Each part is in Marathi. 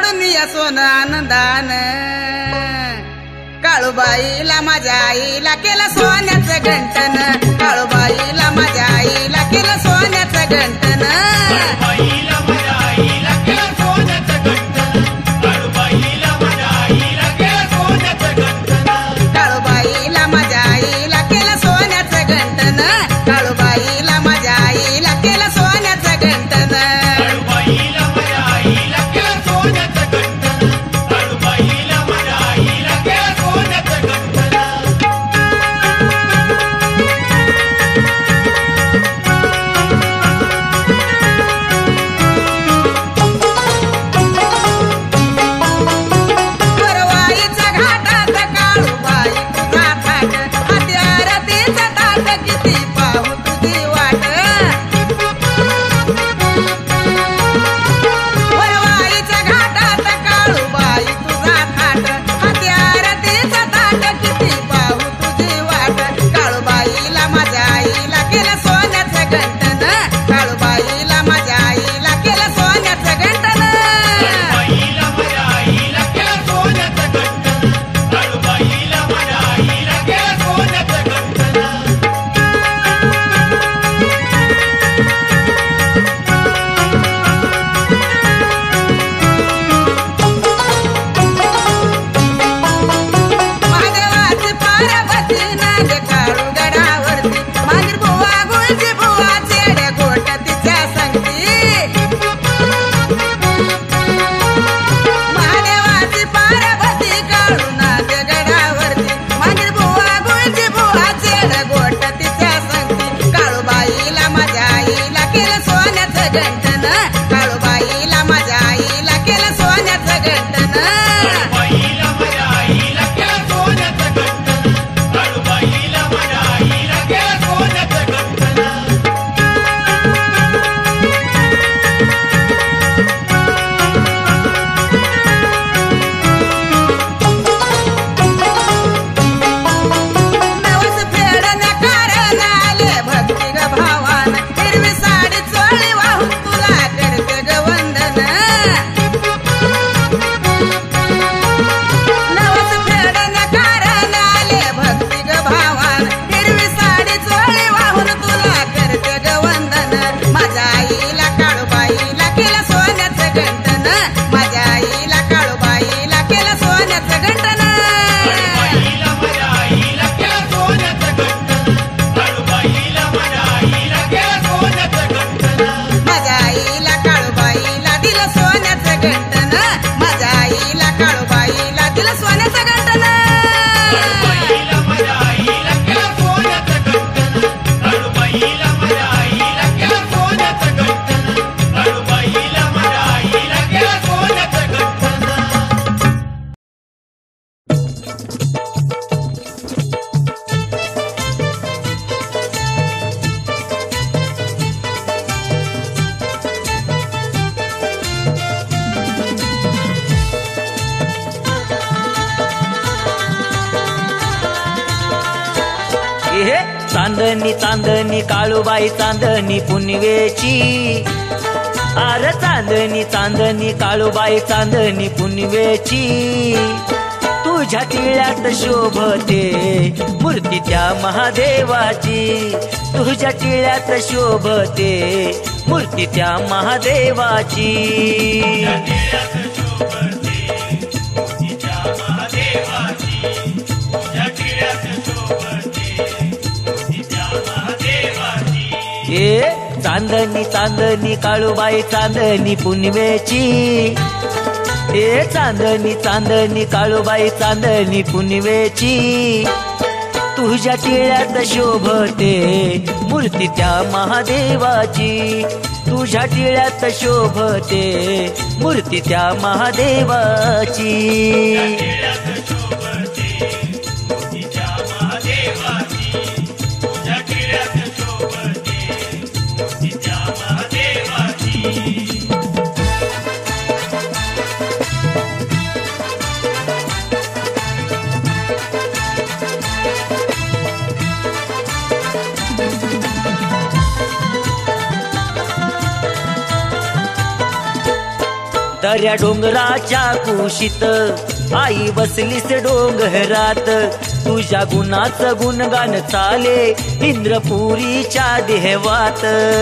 घालून या सोनं आनंदान काळूबाईला माझ्या आईला केलं सोन्याचं घंटन काळूबाईला माझ्या आईला केलं सोन्याचं घंटन काळूबाईला माझ्या आईला केलं सोन्याचं घंटन काळूबाईला माझ्या आईला केलं सोन्याचं घंटन काळूबाईला माझ्या आईला केलं सोन्याचं घंटन काळूबाईला माझ्या आईला केलं सोन्याचं घंटन काळूबाईला माझ्या आईला केलं सोन्याचं घंटन काळूबाईला माझ्या आईला केलं सोन्याचं घंटन वरवाईच्या घाटात काळूबाई तुझा थाट हाती आरतीचं ताट किती पाहू तुझी वाट वरवाईच्या घाटात काळूबाई तुझा थाट हाती आरतीचं ताट किती पाहू तुझी वाट काळूबाईला माझ्या आईला केलं सोन्याचं घंटन काळूबाईला माझ्या आईला केलं सोन्याचं घंटन काळूबाईला माझ्या आईला केलं सोन्याचं घंटन काळूबाईला माझ्या आईला केलं सोन्याचं घंटन महादेवाची पार्वती नांद काळू गडावरती मागीर बुवा गुळची बुवा चेड्या गोट तिच्या संगती महादेवाची पार्वती काळू नांद गडावरती मागीर बुवा गुळची बुवा चेड्या गोट तिच्या संगती काळूबाईला माझ्या आईला केलं सोन्याचं घंटन काळूबाईला माझ्या आईला केलं सोन्याचं घंटन काळूबाईला माझ्या आईला केलं सोन्याचं घंटन काळूबाईला माझ्या आईला केलं सोन्याचं घंटन नवस फेडण्या कारण आले भक्ती ग भावान हिरवी साडी चोळी वाहून तुला करते ग वंदन नवस फेडण्या कारण आले भक्ती ग भावान हिरवी साडी चोळी वाहून तुला करते ग वंदन माझ्या आईला काळूबाईला केलं सोन्याचं घंटन माझ्या आईला काळूबाईला केलं सोन्याचं घंटन काळूबाईला माझ्या आईला केलं सोन्याचं घंटन काळूबाईला माझ्या आईला केलं सोन्याचं घंटन माझ्या आईला काळूबाईला दिलं सोन्याचं घंटन माझ्या आईला काळूबाईला दिलं सोन्याचं घंटन काळूबाईला माझ्या आईला केलं सोन्याचं घंटन काळूबाईला माझ्या आईला केलं सोन्याचं घंटन काळूबाईला माझ्या आईला केलं सोन्याचं घंटन हे चांदणी चांदणी काळूबाई चांदणी पुनवेची आर चांदणी चांदणी काळूबाई चांदणी पुनवेची तुझ्या टिळ्यात शोभते मूर्ती त्या महादेवाची तुझ्या टिळ्यात शोभते मूर्ती त्या महादेवाची ए चांदणी चांदणी काळूबाई चांदणी पुनवेची ए चांदणी चांदणी काळूबाई चांदणी पुनवेची तुझ्या टिळ्यात शोभते मूर्ती त्या महादेवाची तुझ्या टिळ्यात शोभते मूर्ती त्या महादेवाची दर्या डोंगराच्या कुशीत आई बसलीस डोंगरात, तुझ्या गुणाचं गुणगान चाले इंद्रपुरीच्या देवात.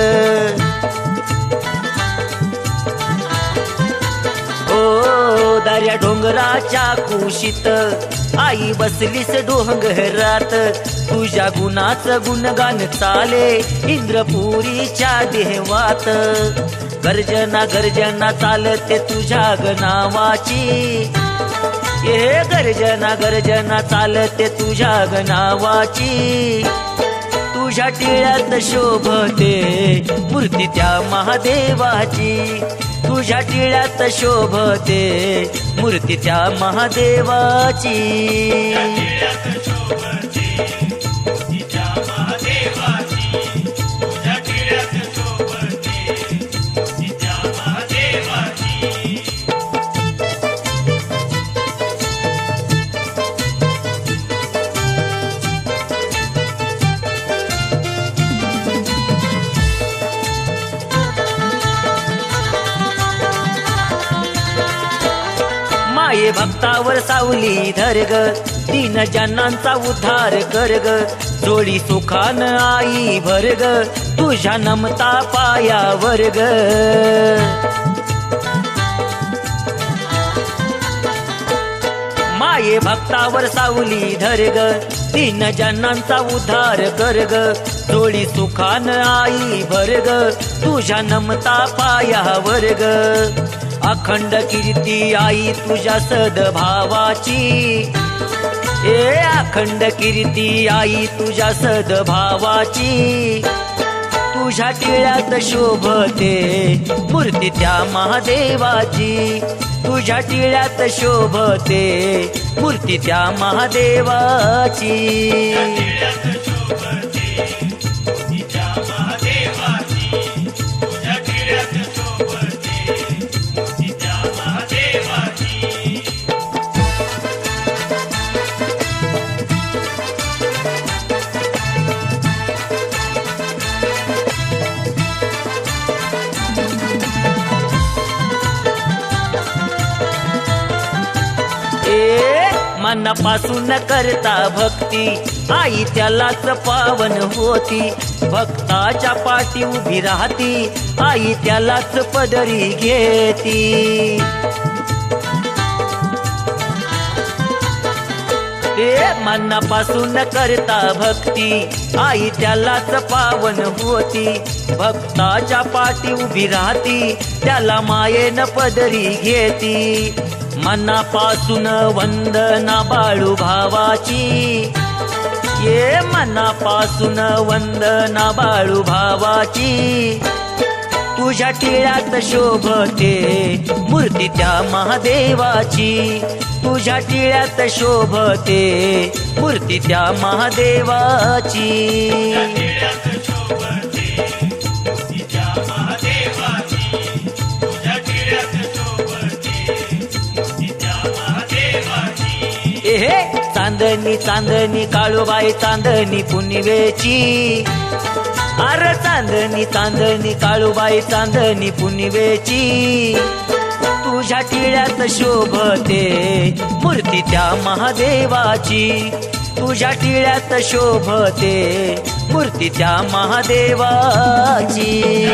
ओ दर्या डोंगराच्या कुशीत आई बसलीस डोंगरात, तुझ्या गुणाचं गुणगान चाले इंद्रपुरीच्या देवात. गर्जना गर्जना चालते तुझ्या नावाची, हे गर्जना गर्जना चालते तुझ्या नावाची. तुझ्या टिळ्यात शोभते मूर्ती त्या महादेवाची, तुझ्या टिळ्यात शोभते मूर्ती त्या महादेवाची. माये भक्तावर सावली धर ग, दीन जनांचा उद्धार कर ग. जोडी सुखान आई भर ग, तुझ्या नमता पायावर ग. माये भक्तावर सावली धर ग, दीन जनांचा उद्धार कर ग. जोडी सुखान आई भर ग, तुझ्या नमता पायावर ग. अखंड कीर्ती आई तुझ्या सद्भावाची, ए अखंड कीर्ती आई तुझ्या सद्भावाची. तुझ्या टिळ्यात शोभते मूर्ती त्या महादेवाची, तुझ्या टिळ्यात शोभते मूर्ती त्या महादेवाची. मनापासून करता भक्ती आई त्यालाच पावन होती, भक्ताच्या पाठी उभी राहती आई त्यालाच पदरी घेती. मनापासून करता भक्ती आई त्यालाच पावन होती, भक्ताच्या पाठी उभी राहती त्याला मायेन पदरी घेती. मनापासून वंदना बाळू भावाची, ये मनापासून वंदना बाळू भावाची. तुझ्या टिळ्यात शोभते मूर्ती त्या महादेवाची, तुझ्या टिळ्यात शोभते मूर्ती त्या महादेवाची. हे चांदणी चांदणी काळूबाई चांदणी पुनिवेची, अरे चांदणी चांदणी काळूबाई चांदणी पुनिवेची. तुझ्या टिळ्यात शोभते मूर्ती त्या महादेवाची, तुझ्या टिळ्यात शोभते मूर्ती त्या महादेवाची.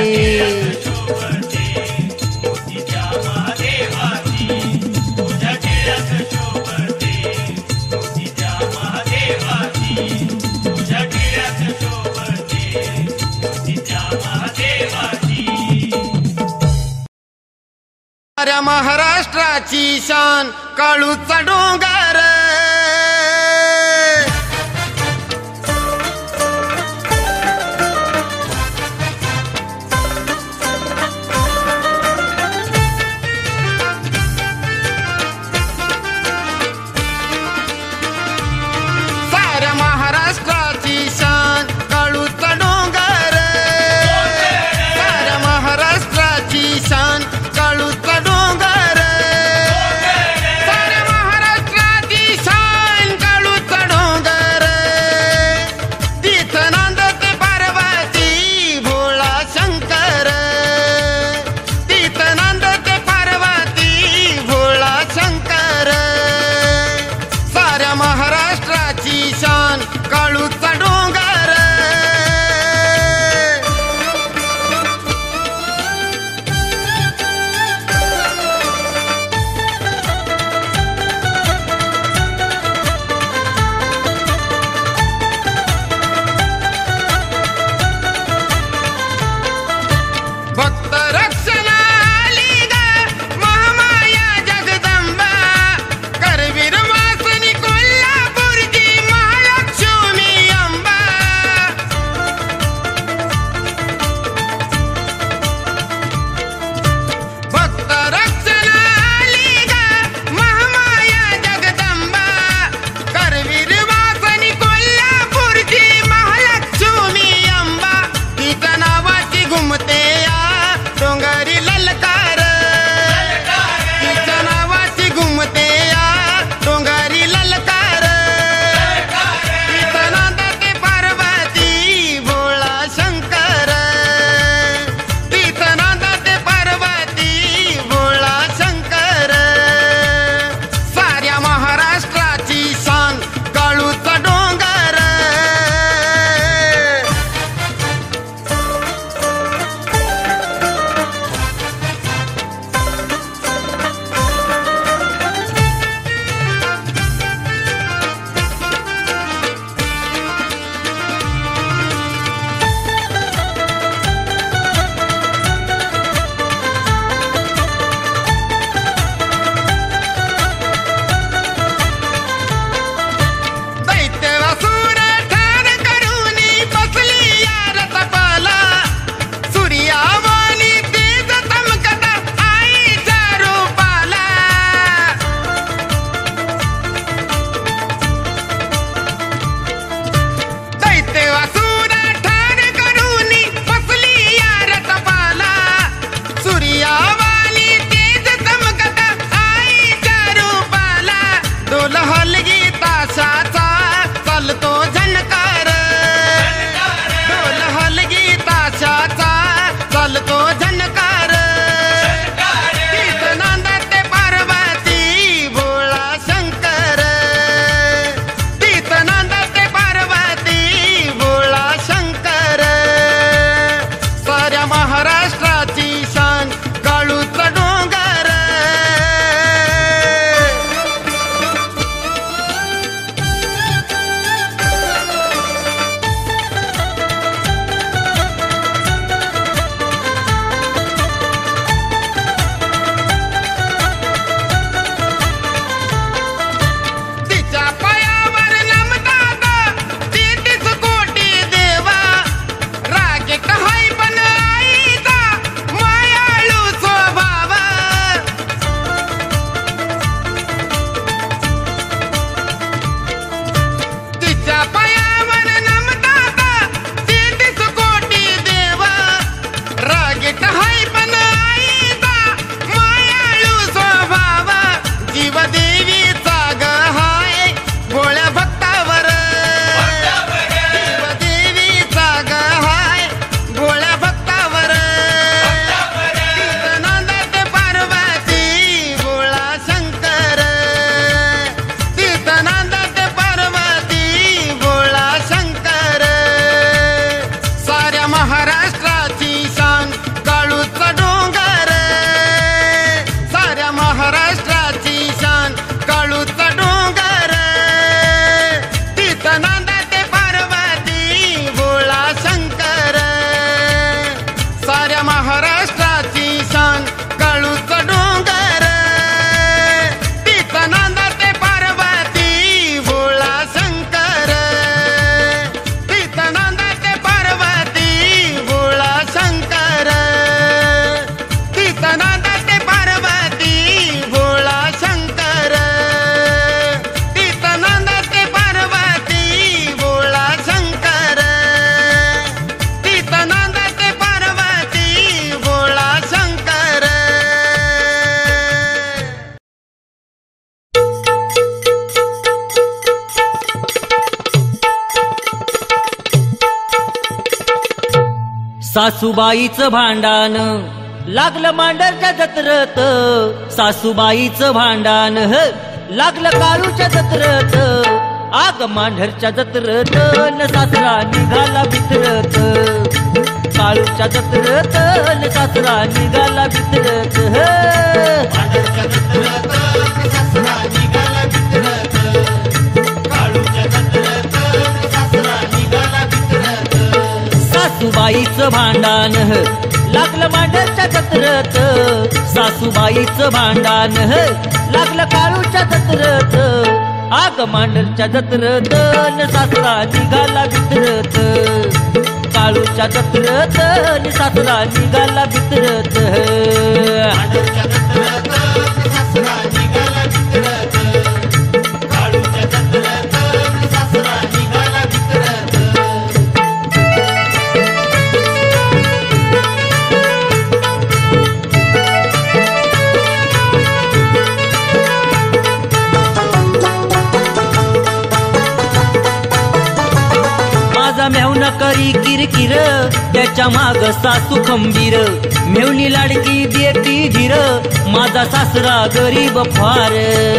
महाराष्ट्राची शान काळूचा डोंगर, साऱ्या महाराष्ट्राची शान काळूचा डोंगर, साऱ्या महाराष्ट्राची शान काळूचा डोंगर, साऱ्या महाराष्ट्राची सासूबाईचं भांडण लागलं मांडरच्या जत्रत, सासूबाईचं भांडण लागलं काळूच्या जत्रत, आग मांढरच्या जत्रत न सासरा निघाला बितरत, काळूच्या जत्रत न सासरा निघाला बितरत, मांढरच्या जत्रेत सासरा निघाला बितरत, काळूच्या जत्रेत सासरा निघाला बितरत. सासूबाईचं भांडण लागलं मांढरच्या जत्रत, सासूबाईचं भांडण लागलं काळूच्या जत्रत, आग मांढरच्या जत्रत न सासरा निघाला बितरत, काळूच्या जत्रत न सासरा निघाला बितरत, मांढरच्या जत्रेत सासरा निघाला बितरत, काळूच्या जत्रेत सासरा निघाला बितरत. माझा मेहुना करी किरकिर, त्याच्या माग सासू खंबीर, मेहुनी लाडकी देती धीर, माझा सासरा गरीब फार.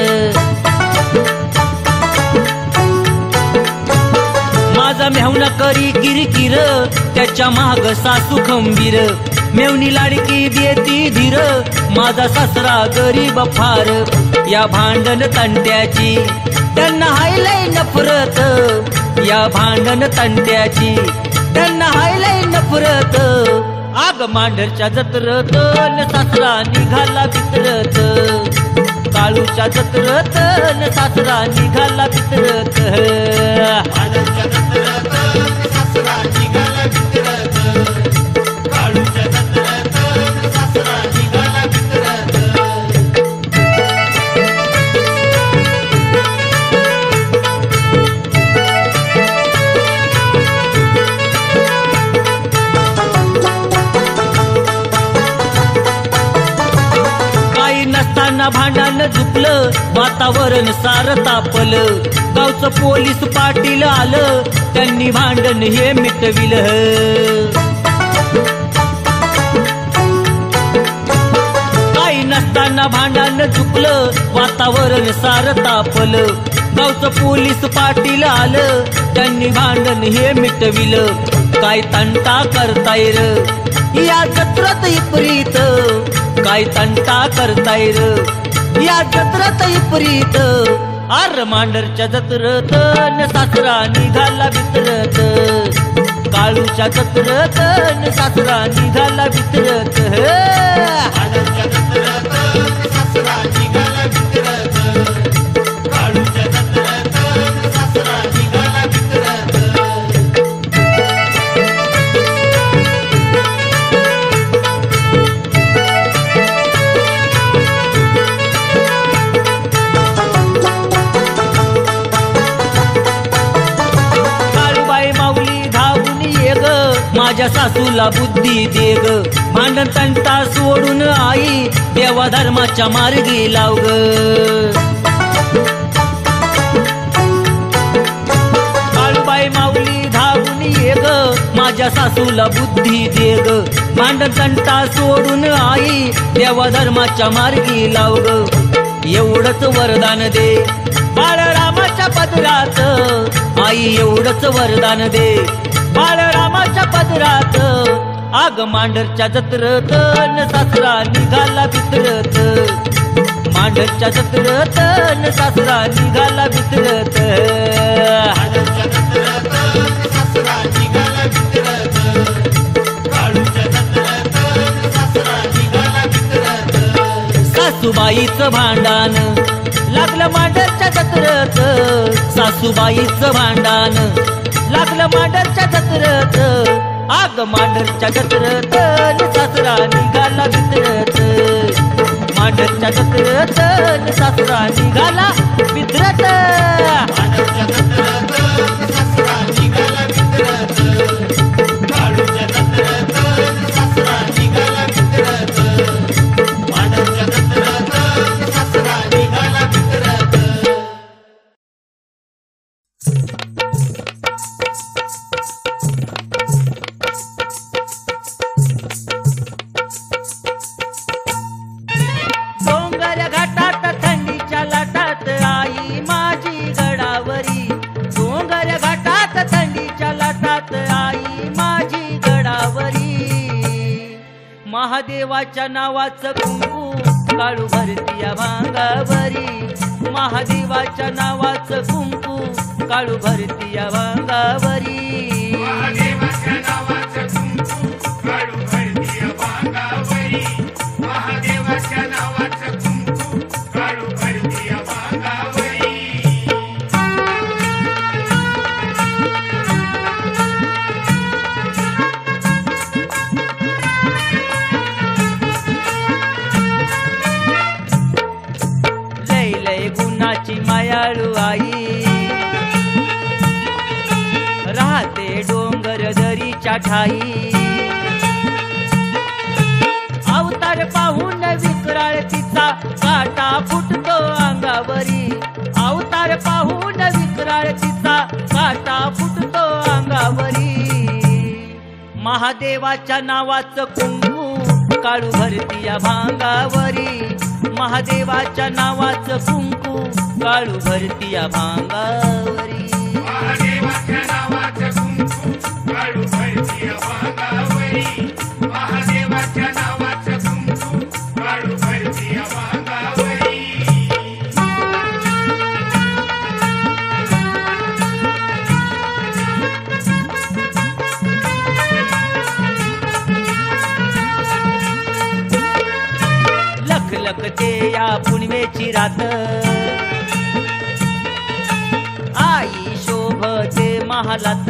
माझा मेहुना करी किरकिर, त्याच्या माग सासू खंबीर, मेहुनी लाडकी देती धीर, माझा सासरा गरीब फार. या भांडण तंट्याची त्यांना हायलय नफरत, या भांडण तंट्याची त्यांना हायलय नफरत, आग मांढरच्या जत्रत न सासरा निघाला बितरत, काळूच्या जत्रत न सासरा निघाला बितरत, मांढरच्या जत्रेत सासरा निघाला बितरत, काळूच्या जत्रेत सासरा निघाला बितरत. काही नसताना भांडण झुकलं, वातावरण सार तापलं, गावचं पोलीस पाटील आलं, त्यांनी भांडण हे मिटविलं. काही नसताना भांडण झुकलं, वातावरण सार तापलं, गावचं पोलीस पाटील आलं, त्यांनी भांडण हे मिटविलं. काय तंटा करताय र या जत्रत इपरीत, काय तंटा करताय र या जत्रत इपरीत, आर मांढरच्या जत्रत न सासरा निघाला बितरत, काळूच्या जत्रत न सासरा निघाला बितरत, मांढरच्या जत्रेत सासरा निघाला बितरत, काळूच्या जत्रेत सासरा निघाला बितरत. काळूबाई माऊली धावून ये ग, माझ्या सासूला बुद्धी दे ग, भांडण तंटा सोडून आई देवा धर्माच्या मार्गी लाव ग. काळूबाई माऊली धावून ये ग, माझ्या सासूला बुद्धी दे ग, भांडण तंटा सोडून आई देवा धर्माच्या मार्गी लाव ग. एवढंच वरदान दे बाळरामाच्या पदरात, आई एवढंच वरदान दे बाळरामाच्या पदरात, आग मांढरच्या जत्रत न सासरा निघाला बितरत, मांढरच्या जत्रत न सासरा निघाला बितरत, मांढरच्या जत्रेत सासरा निघाला बितरत, काळूच्या जत्रेत सासरा निघाला बितरत. सासूबाईचं भांडण लागलं मांढरच्या जत्रत, सासूबाईचं भांडण लागलं मांढरच्या जत्रत, आग मांढरच्या जत्रत न सासरा निघाला बितरत, मांढरच्या जत्रत न सासरा निघाला बितरत, मांढरच्या जत्रेत सासरा निघाला बितरत, काळूच्या जत्रेत सासरा निघाला बितरत, मांढरच्या जत्रेत सासरा निघाला बितरत. महादेवाच्या नावाचं कुंकू काळू भरतीया भांगावरी महादेवाच्या नावाचं कुंकू काळू भरतीया भांगावरी महादेवाच्या नावाचं कुंकू काळू भरतीया भांगावरी महादेवाच्या नावाचं कुंकू काळू भरतीया भांगावरी गुणाची मायाळू आई राहते डोंगर दरीच्या ठाई अवतार पाहून विक्राळ तिचा काटा फुटतो अंगावरी अवतार पाहून विक्राळ तिचा काटा फुटतो अंगावरी महादेवाच्या नावाचं कुंकू काळू भरतीया भांगावरी महादेवाच्या नावाचं कुंकू काळू भरतीया भांगावरी महादेवाच्या नावाचं कुंकू काळू भरतीया भांगावरी महादेवाच्या नावाचं कुंकू काळू भरतीया भांगावरी लखलखते या पुणमेची रात आई शोभते महालात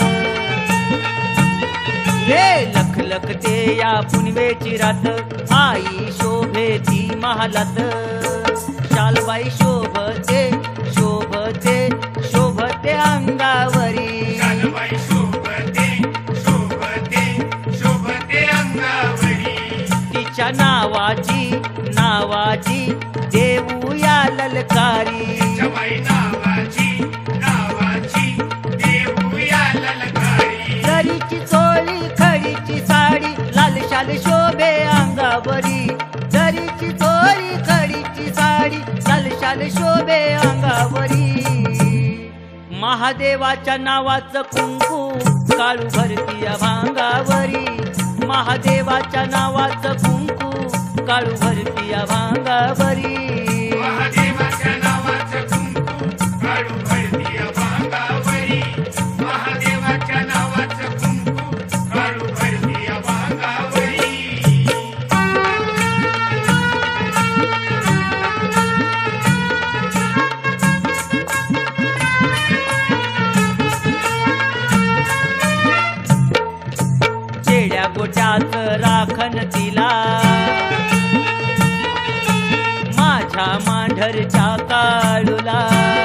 हे लखलखते या पुणमेची रात आई शोभेती महालात शालबाई शोभते शोभते शोभते अंगावरी शालबाई शोभते शोभते शोभते अंगावरी तिच्या नावाची नावाची देऊया ललकारी जवाई नावाची नावाची देऊया ललकारी दरीची चोळी खडीची साडी लाल शाल शोभे अंगावरी दरीची चोळी खडीची साडी लाल शाल शोभे अंगावरी महादेवाच्या नावाचं कुंकू काळू भरतीया भांगावरी महादेवाच्या नावाचं कुंकू काळू भरतीया भांगावरी महादेवाच्या नावाचं कुंकू काळू भरतीया भांगावरी महादेवाच्या नावाचं कुंकू काळू भरतीया भांगावरी चेड्या गोट्यात राखण तिला माझ्या मांढरच्या काळूला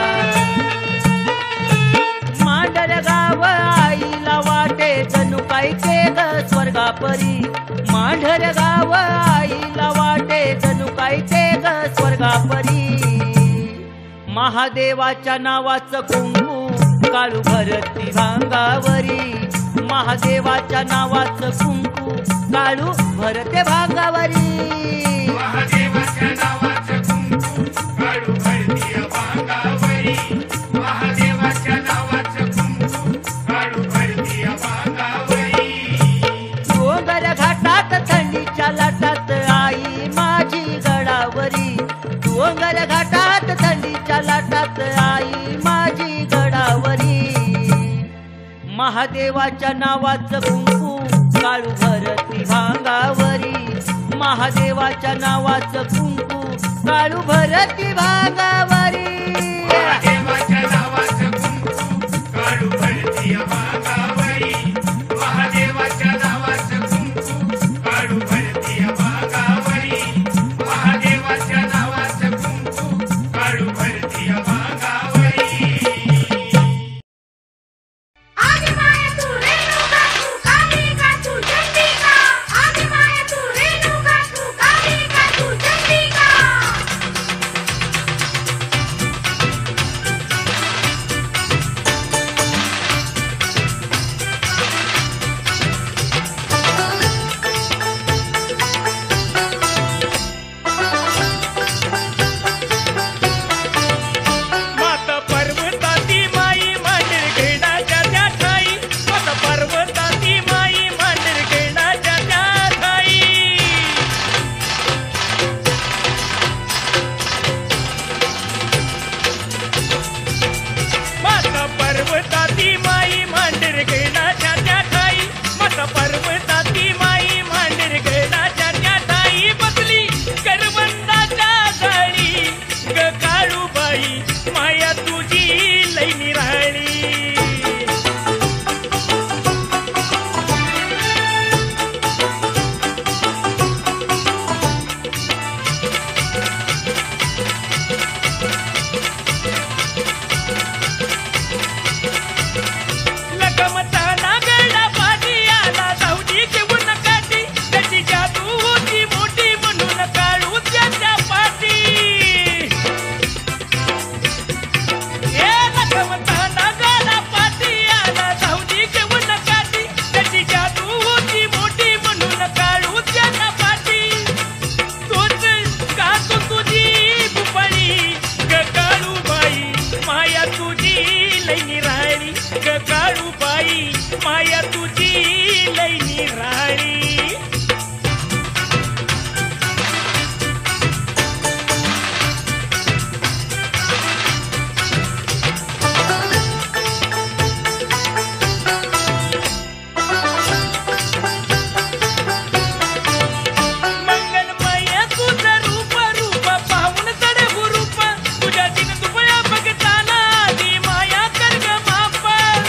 मांढर गाव आईला वाटे जणू काय ते ग स्वर्गापरी मांढर गाव आईला वाटे जणू काय ते ग स्वर्गापरी महादेवाच्या नावाचं कुंकू काळू भरती भांगावरी महादेवाच्या नावाचं कुंकू काळू भरते भांगावरी महादेवाच्या नावाचं कुंकू काळू भरतीया भांगावरी महादेवाच्या नावाचं कुंकू काळू भरतीया भांगावरी डोंगर घाटात थंडीच्या लाटात आई माझी गडावरी डोंगर घाटात थंडीच्या लाटात आई माझी गडावरी महादेवाच्या नावाचं कुंकू काळू भरती भांगावरी महादेवाच्या नावाचं कुंकू काळू भरती भांगावरी महादेवाच्या नावाचं कुंकू काळू भरतीया भांगावरी महादेवाच्या नावाचं कुंकू काळू भरतीया भांगावरी महादेवाच्या नावाचं कुंकू काळू भरतीया भांगावरी आदि माया तू रेणुका तू कालिका तू चंडिका आदि माया तू रेणुका तू कालिका तू चंडिका काळूबाई माया तुझी लई निराळी काळूबाई माया तुझी लई निराळी मंगलमय तुझं रूप रूप पाहून चढ हुरूप तुझ्या दिन दुबळ्या बघताना ती माया कर ग माप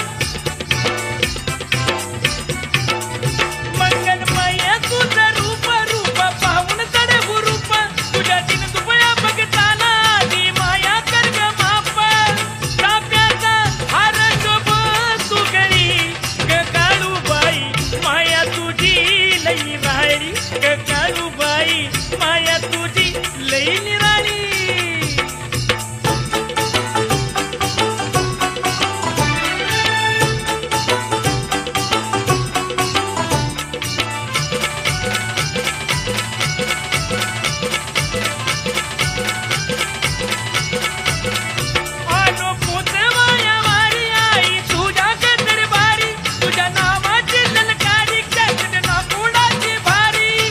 मंगलमय तुझं रूप रूप पाहून चढ हुरूप तुझ्या दिन दुबळ्या बघताना ती माया कर ग माप चाफ्याचा हार शोभ तू गळी ग काळूबाई माया तुझी लई निराळी ग काळूबाई माया तुझी लई निराळी आलो पोचवाया वारी आई तुझ्या दरबारी तुझ्या नावाची ललकारी खेचते ना कोणाची भारी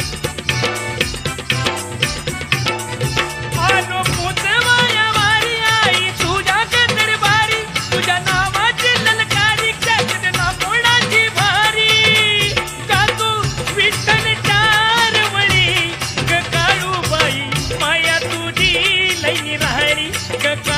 आलो पोचवाया वारी आई तुझ्या दरबारी तुझ्या नावाची ललकारी खेचते ना कोणाची भारी गातो विठ्ठल चार वळी ग काळूबाई माया तुझी लई निराळी ग